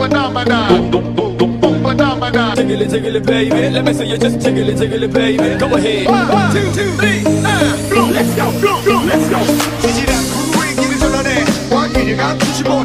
Jiggle it, baby. Let me see you just jiggle it, baby. Go ahead. 1, 2, 3, flow. Let's go, flow, let's go. 지지랑 구부인 길을 전환해. 왕이니가 95.